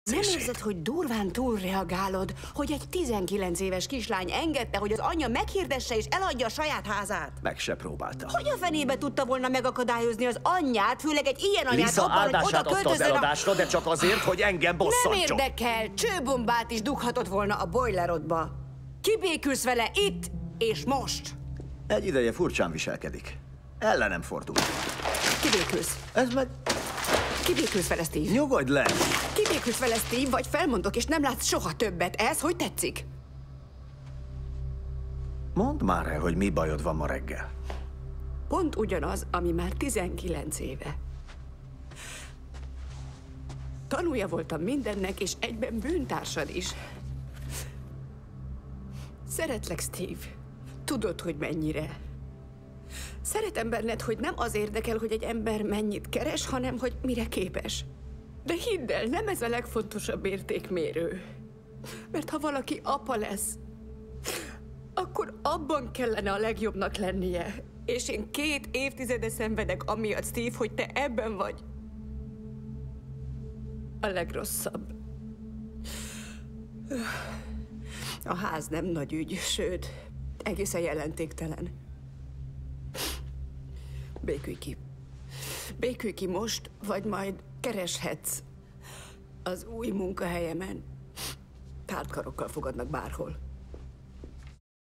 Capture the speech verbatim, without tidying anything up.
Nem érzed, hogy durván túlreagálod, hogy egy tizenkilenc éves kislány engedte, hogy az anyja meghirdesse és eladja a saját házát? Meg se próbálta. Hogy a fenébe tudta volna megakadályozni az anyját, főleg egy ilyen anyát Lisa abban, hogy oda áldását adta az költözön a... eladásra, de csak azért, hogy engem Nem bosszantson. érdekel, csőbombát is dughatott volna a boilerodba. Kibékülsz vele itt és most. Egy ideje furcsán viselkedik. Ellenem fordul. Kibékülsz. Ez meg... Kibékülsz vele, Steve. Nyugodj le! Kibékülsz vele, Steve, vagy felmondok, és nem látsz soha többet. Ez hogy tetszik? Mondd már el, hogy mi bajod van ma reggel. Pont ugyanaz, ami már tizenkilenc éve. Tanúja voltam mindennek, és egyben bűntársad is. Szeretlek, Steve. Tudod, hogy mennyire. Szeretem benned, hogy nem az érdekel, hogy egy ember mennyit keres, hanem hogy mire képes. De hidd el, nem ez a legfontosabb értékmérő. Mert ha valaki apa lesz, akkor abban kellene a legjobbnak lennie. És én két évtizede szenvedek amiatt, Steve, hogy te ebben vagy a legrosszabb. A ház nem nagy ügy, sőt, egészen jelentéktelen. Békülj ki. Békülj ki most, vagy majd kereshetsz az új munkahelyemen. Tártkarokkal fogadnak bárhol.